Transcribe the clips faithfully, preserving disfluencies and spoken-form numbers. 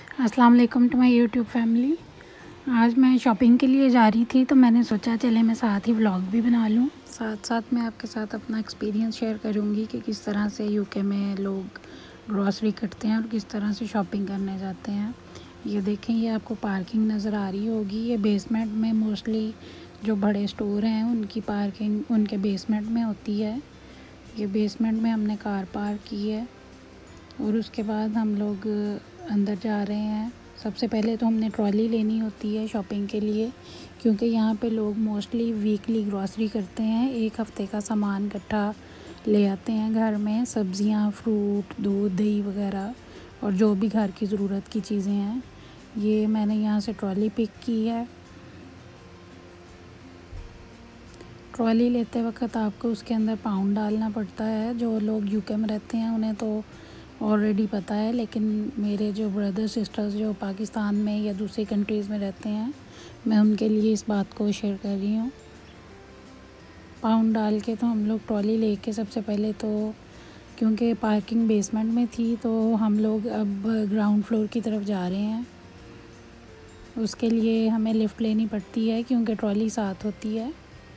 अस्सलाम वालेकुम to my YouTube family. आज मैं शॉपिंग के लिए जा रही थी तो मैंने सोचा चले मैं साथ ही व्लॉग भी बना लूँ। साथ साथ मैं आपके साथ अपना एक्सपीरियंस शेयर करूँगी कि किस तरह से यूके में लोग ग्रॉसरी करते हैं और किस तरह से शॉपिंग करने जाते हैं। ये देखें, ये आपको पार्किंग नज़र आ रही होगी। ये बेसमेंट में मोस्टली जो बड़े स्टोर हैं उनकी पार्किंग उनके बेसमेंट में होती है। ये बेसमेंट में हमने कार पार्क की है और उसके बाद हम लोग अंदर जा रहे हैं। सबसे पहले तो हमने ट्रॉली लेनी होती है शॉपिंग के लिए, क्योंकि यहाँ पे लोग मोस्टली वीकली ग्रॉसरी करते हैं। एक हफ़्ते का सामान इकट्ठा ले आते हैं घर में, सब्ज़ियाँ, फ्रूट, दूध, दही वगैरह और जो भी घर की ज़रूरत की चीज़ें हैं। ये मैंने यहाँ से ट्रॉली पिक की है। ट्रॉली लेते वक्त आपको उसके अंदर पाउंड डालना पड़ता है। जो लोग यूके में रहते हैं उन्हें तो ऑलरेडी पता है, लेकिन मेरे जो ब्रदर सिस्टर्स जो पाकिस्तान में या दूसरी कंट्रीज़ में रहते हैं, मैं उनके लिए इस बात को शेयर कर रही हूँ। पाउंड डाल के तो हम लोग ट्रॉली लेके सबसे पहले तो, क्योंकि पार्किंग बेसमेंट में थी, तो हम लोग अब ग्राउंड फ्लोर की तरफ जा रहे हैं। उसके लिए हमें लिफ़्ट लेनी पड़ती है क्योंकि ट्रॉली साथ होती है।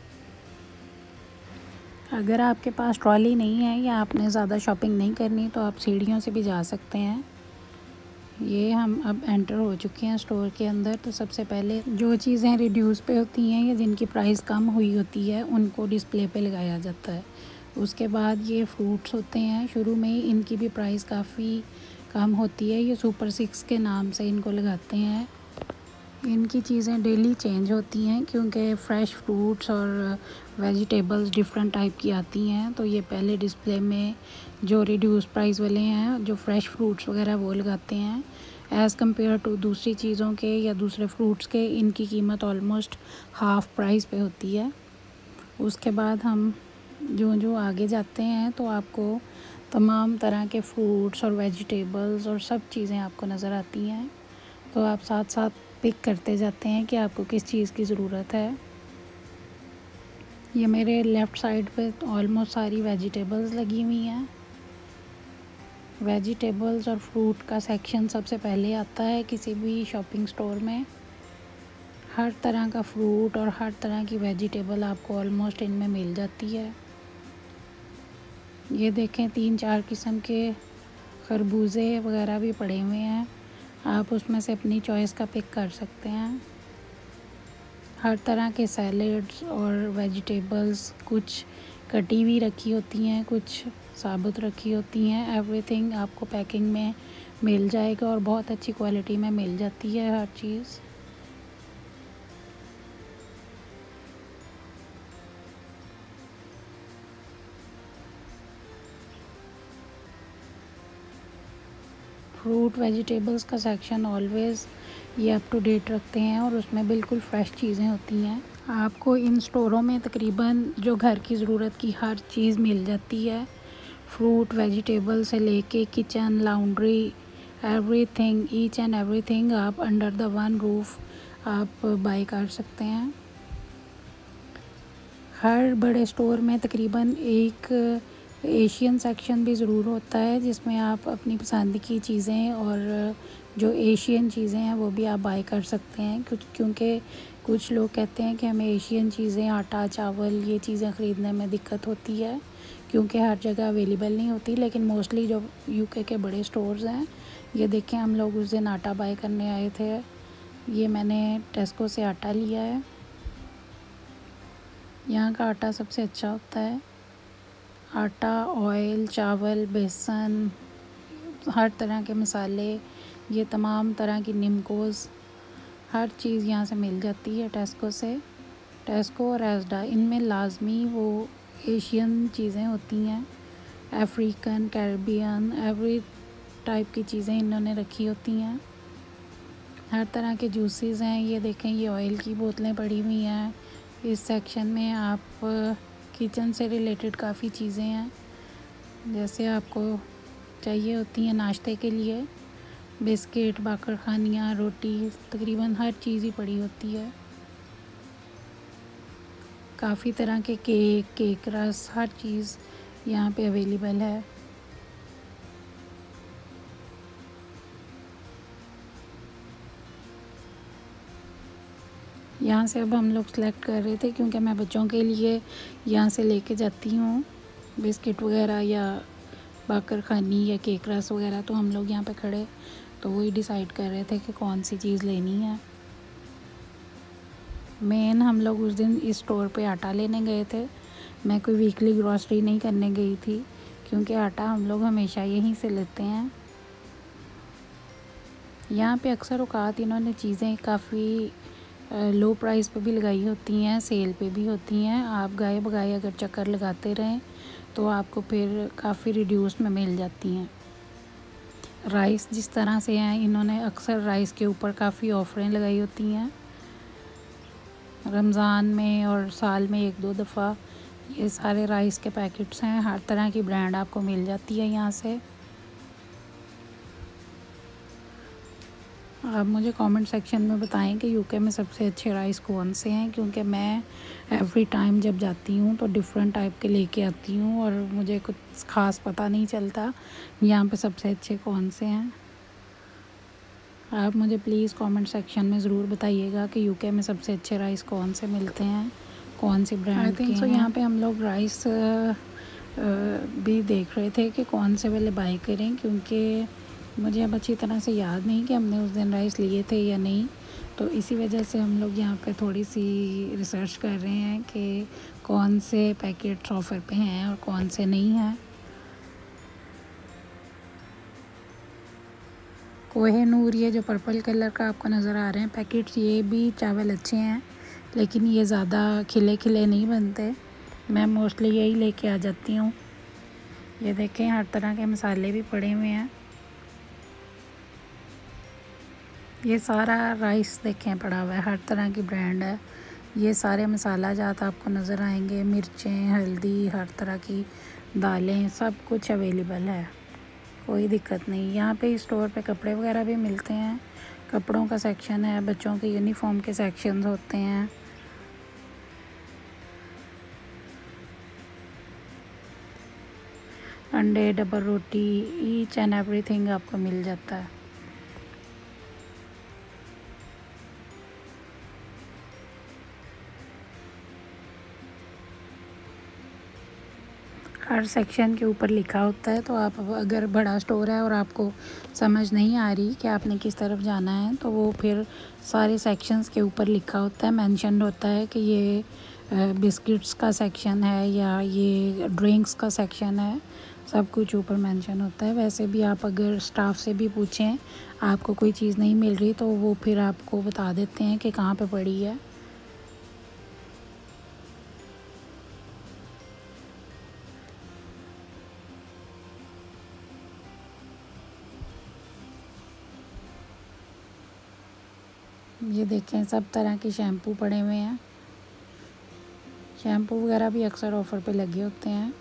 अगर आपके पास ट्रॉली नहीं है या आपने ज़्यादा शॉपिंग नहीं करनी तो आप सीढ़ियों से भी जा सकते हैं। ये हम अब एंटर हो चुके हैं स्टोर के अंदर। तो सबसे पहले जो चीज़ें रिड्यूस पे होती हैं या जिनकी प्राइस कम हुई होती है उनको डिस्प्ले पे लगाया जाता है। उसके बाद ये फ्रूट्स होते हैं, शुरू में ही इनकी भी प्राइस काफ़ी कम होती है। ये सुपर सिक्स के नाम से इनको लगाते हैं। इनकी चीज़ें डेली चेंज होती हैं क्योंकि फ़्रेश फ्रूट्स और वेजिटेबल्स डिफरेंट टाइप की आती हैं। तो ये पहले डिस्प्ले में जो रिड्यूस प्राइस वाले हैं, जो फ़्रेश फ्रूट्स वगैरह वो लगाते हैं। एज़ कम्पेयर टू दूसरी चीज़ों के या दूसरे फ्रूट्स के, इनकी कीमत ऑलमोस्ट हाफ़ प्राइस पे होती है। उसके बाद हम जो जो आगे जाते हैं तो आपको तमाम तरह के फ्रूट्स और वेजिटेबल्स और सब चीज़ें आपको नज़र आती हैं। तो आप साथ साथ पिक करते जाते हैं कि आपको किस चीज़ की ज़रूरत है। ये मेरे लेफ़्ट साइड पे ऑलमोस्ट सारी वेजिटेबल्स लगी हुई हैं। वेजिटेबल्स और फ्रूट का सेक्शन सबसे पहले आता है किसी भी शॉपिंग स्टोर में। हर तरह का फ्रूट और हर तरह की वेजिटेबल आपको ऑलमोस्ट इनमें मिल जाती है। ये देखें, तीन चार किस्म के खरबूजे वगैरह भी पड़े हुए हैं। आप उसमें से अपनी चॉइस का पिक कर सकते हैं। हर तरह के सैलेड्स और वेजिटेबल्स, कुछ कटी हुई रखी होती हैं, कुछ साबुत रखी होती हैं। एवरीथिंग आपको पैकिंग में मिल जाएगा और बहुत अच्छी क्वालिटी में मिल जाती है हर चीज़। फ्रूट वेजिटेबल्स का सेक्शन ऑलवेज़ ये अप टू डेट रखते हैं और उसमें बिल्कुल फ़्रेश चीज़ें होती हैं। आपको इन स्टोरों में तकरीबन जो घर की ज़रूरत की हर चीज़ मिल जाती है। फ्रूट वेजिटेबल से लेके kitchen, laundry, everything, each and everything आप अंडर द वन रूफ़ आप बाय कर सकते हैं। हर बड़े स्टोर में तकरीबन एक एशियन सेक्शन भी ज़रूर होता है जिसमें आप अपनी पसंद की चीज़ें और जो एशियन चीज़ें हैं वो भी आप बाय कर सकते हैं। कुछ क्योंकि कुछ लोग कहते हैं कि हमें एशियन चीज़ें, आटा, चावल, ये चीज़ें ख़रीदने में दिक्कत होती है क्योंकि हर जगह अवेलेबल नहीं होती। लेकिन मोस्टली जो यूके के बड़े स्टोर्स हैं, ये देखें, हम लोग उस दिन आटा बाय करने आए थे। ये मैंने टेस्को से आटा लिया है। यहाँ का आटा सबसे अच्छा होता है। आटा, ऑयल, चावल, बेसन, हर तरह के मसाले, ये तमाम तरह की निम्कोज़, हर चीज़ यहाँ से मिल जाती है टेस्को से। टेस्को और एस्डा, इनमें लाजमी वो एशियन चीज़ें होती हैं। अफ्रीकन, कैरिबियन, एवरी टाइप की चीज़ें इन्होंने रखी होती हैं। हर तरह के जूसेस हैं। ये देखें, ये ऑयल की बोतलें पड़ी हुई हैं। इस सेक्शन में आप किचन से रिलेटेड काफ़ी चीज़ें हैं, जैसे आपको चाहिए होती हैं नाश्ते के लिए, बिस्किट, बाकरखानियाँ, रोटी, तकरीबन हर चीज़ ही पड़ी होती है। काफ़ी तरह के केक, केक रस, हर चीज़ यहाँ पे अवेलेबल है। यहाँ से अब हम लोग सेलेक्ट कर रहे थे क्योंकि मैं बच्चों के लिए यहाँ से लेके जाती हूँ बिस्किट वगैरह या बाकर खानी या केक रस वगैरह। तो हम लोग यहाँ पे खड़े तो वही डिसाइड कर रहे थे कि कौन सी चीज़ लेनी है। मेन हम लोग उस दिन इस स्टोर पे आटा लेने गए थे। मैं कोई वीकली ग्रॉसरी नहीं करने गई थी क्योंकि आटा हम लोग हमेशा यहीं से लेते हैं। यहाँ पे अक्सर औकात इन्होंने चीज़ें काफ़ी लो प्राइस पे भी लगाई होती हैं, सेल पे भी होती हैं। आप गाए बगाए अगर चक्कर लगाते रहें तो आपको फिर काफ़ी रिड्यूस में मिल जाती हैं। राइस जिस तरह से हैं, इन्होंने अक्सर राइस के ऊपर काफ़ी ऑफरें लगाई होती हैं रमज़ान में और साल में एक दो दफ़ा। ये सारे राइस के पैकेट्स हैं, हर तरह की ब्रांड आपको मिल जाती है यहाँ से। आप मुझे कमेंट सेक्शन में बताएं कि यूके में सबसे अच्छे राइस कौन से हैं, क्योंकि मैं एवरी टाइम जब जाती हूँ तो डिफरेंट टाइप के लेके आती हूँ और मुझे कुछ ख़ास पता नहीं चलता यहाँ पे सबसे अच्छे कौन से हैं। आप मुझे प्लीज़ कमेंट सेक्शन में ज़रूर बताइएगा कि यूके में सबसे अच्छे राइस कौन से मिलते हैं, कौन सी ब्रांड के हैं। सो यहाँ पे हम लोग राइस भी देख रहे थे कि कौन से वाले बाई करें, क्योंकि मुझे अब अच्छी तरह से याद नहीं कि हमने उस दिन राइस लिए थे या नहीं। तो इसी वजह से हम लोग यहाँ पे थोड़ी सी रिसर्च कर रहे हैं कि कौन से पैकेट्स ऑफ़र पे हैं और कौन से नहीं हैं। कोहिनूर ये जो पर्पल कलर का आपको नज़र आ रहे हैं पैकेट्स, ये भी चावल अच्छे हैं लेकिन ये ज़्यादा खिले खिले नहीं बनते। मैं मोस्टली यही लेके आ जाती हूँ। ये देखें हर तरह के मसाले भी पड़े हुए हैं। ये सारा राइस देखें पड़ा हुआ है, हर तरह की ब्रांड है। ये सारे मसाला जात आपको नज़र आएंगे, मिर्चें, हल्दी, हर तरह की दालें, सब कुछ अवेलेबल है, कोई दिक्कत नहीं। यहाँ पे स्टोर पे कपड़े वगैरह भी मिलते हैं, कपड़ों का सेक्शन है, बच्चों के यूनिफॉर्म के सेक्शंस होते हैं। अंडे, डबल रोटी, ईच एंड एवरीथिंग आपको मिल जाता है। हर सेक्शन के ऊपर लिखा होता है, तो आप अगर बड़ा स्टोर है और आपको समझ नहीं आ रही कि आपने किस तरफ जाना है तो वो फिर सारे सेक्शंस के ऊपर लिखा होता है, मेंशन होता है कि ये बिस्किट्स का सेक्शन है या ये ड्रिंक्स का सेक्शन है, सब कुछ ऊपर मेंशन होता है। वैसे भी आप अगर स्टाफ से भी पूछें आपको कोई चीज़ नहीं मिल रही तो वो फिर आपको बता देते हैं कि कहाँ पे पड़ी है। ये देखें सब तरह के शैम्पू पड़े हुए हैं। शैम्पू वगैरह भी अक्सर ऑफ़र पे लगे होते हैं।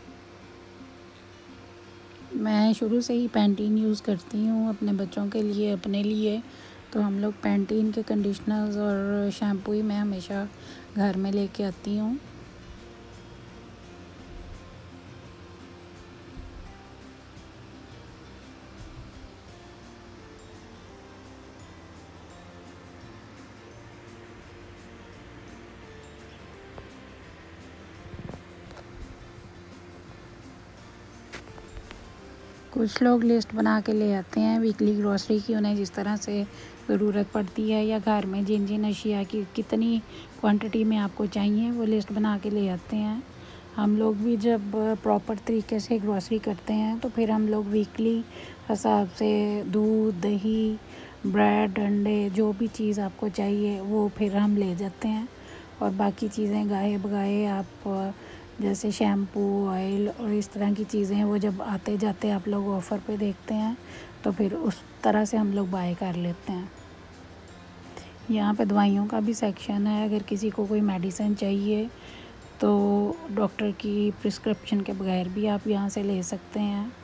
मैं शुरू से ही पैंटीन यूज़ करती हूँ अपने बच्चों के लिए, अपने लिए, तो हम लोग पैंटीन के कंडीशनर्स और शैम्पू ही मैं हमेशा घर में लेके आती हूँ। कुछ लोग लिस्ट बना के ले आते हैं वीकली ग्रॉसरी की, उन्हें जिस तरह से ज़रूरत पड़ती है या घर में जिन जिन अशिया की कितनी क्वांटिटी में आपको चाहिए वो लिस्ट बना के ले आते हैं। हम लोग भी जब प्रॉपर तरीके से ग्रॉसरी करते हैं तो फिर हम लोग वीकली हिसाब से दूध, दही, ब्रेड, अंडे, जो भी चीज़ आपको चाहिए वो फिर हम ले जाते हैं। और बाकी चीज़ें गाए बगाए आप जैसे शैम्पू, ऑयल और इस तरह की चीज़ें वो जब आते जाते आप लोग ऑफ़र पे देखते हैं तो फिर उस तरह से हम लोग बाय कर लेते हैं। यहाँ पे दवाइयों का भी सेक्शन है, अगर किसी को कोई मेडिसिन चाहिए तो डॉक्टर की प्रिस्क्रिप्शन के बगैर भी आप यहाँ से ले सकते हैं।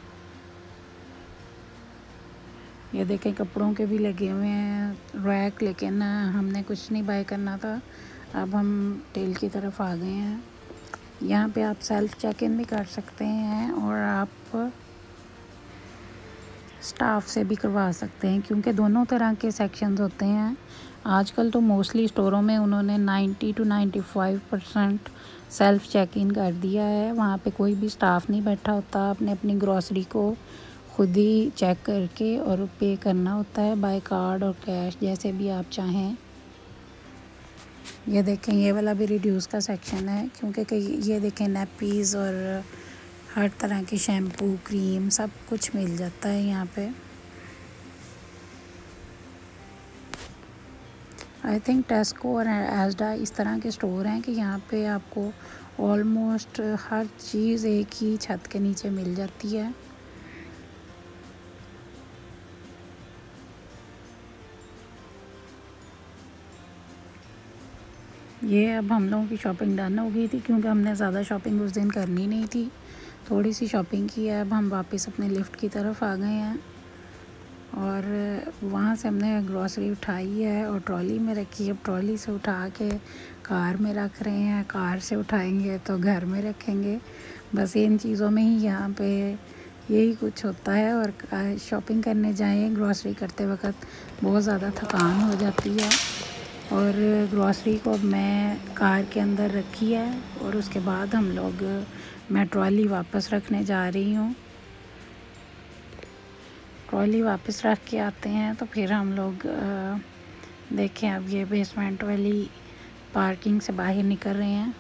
ये देखें कपड़ों के भी लगे हुए हैं रैक, लेकिन हमने कुछ नहीं बाय करना था, अब हम टेल की तरफ आ गए हैं। यहाँ पे आप सेल्फ़ चेक इन भी कर सकते हैं और आप स्टाफ से भी करवा सकते हैं, क्योंकि दोनों तरह के सेक्शंस होते हैं। आजकल तो मोस्टली स्टोरों में उन्होंने ninety two ninety five percent self check in कर दिया है। वहाँ पे कोई भी स्टाफ नहीं बैठा होता। आपने अपनी ग्रॉसरी को खुद ही चेक करके और पे करना होता है बाय कार्ड और कैश, जैसे भी आप चाहें। ये देखें, ये वाला भी रिड्यूस का सेक्शन है, क्योंकि कई ये देखें नैपीज़ और हर तरह की शैम्पू, क्रीम, सब कुछ मिल जाता है यहाँ पे। आई थिंक टेस्को और एस्डा इस तरह के स्टोर हैं कि यहाँ पे आपको ऑलमोस्ट हर चीज़ एक ही छत के नीचे मिल जाती है। ये अब हम लोगों की शॉपिंग डन हो गई थी, क्योंकि हमने ज़्यादा शॉपिंग उस दिन करनी नहीं थी। थोड़ी सी शॉपिंग की है। अब हम वापस अपने लिफ्ट की तरफ आ गए हैं और वहाँ से हमने ग्रॉसरी उठाई है और ट्रॉली में रखी है। अब ट्रॉली से उठा के कार में रख रहे हैं, कार से उठाएंगे तो घर में रखेंगे। बस इन चीज़ों में ही यहाँ पे यही कुछ होता है। और शॉपिंग करने जाएँ ग्रॉसरी करते वक्त बहुत ज़्यादा थकान हो जाती है। और ग्रॉसरी को अब मैं कार के अंदर रखी है और उसके बाद हम लोग मैं ट्रॉली वापस रखने जा रही हूँ। ट्रॉली वापस रख के आते हैं तो फिर हम लोग देखें, अब ये बेसमेंट वाली पार्किंग से बाहर निकल रहे हैं।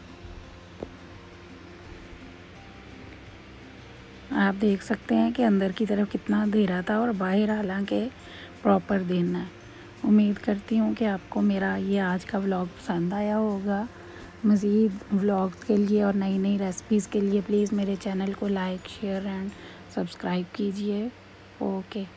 आप देख सकते हैं कि अंदर की तरफ कितना अंधेरा था और बाहर हालांकि प्रॉपर दिन है। उम्मीद करती हूँ कि आपको मेरा ये आज का व्लॉग पसंद आया होगा। मज़ीद व्लॉग्स के लिए और नई नई रेसिपीज़ के लिए प्लीज़ मेरे चैनल को लाइक, शेयर एंड सब्सक्राइब कीजिए। ओके।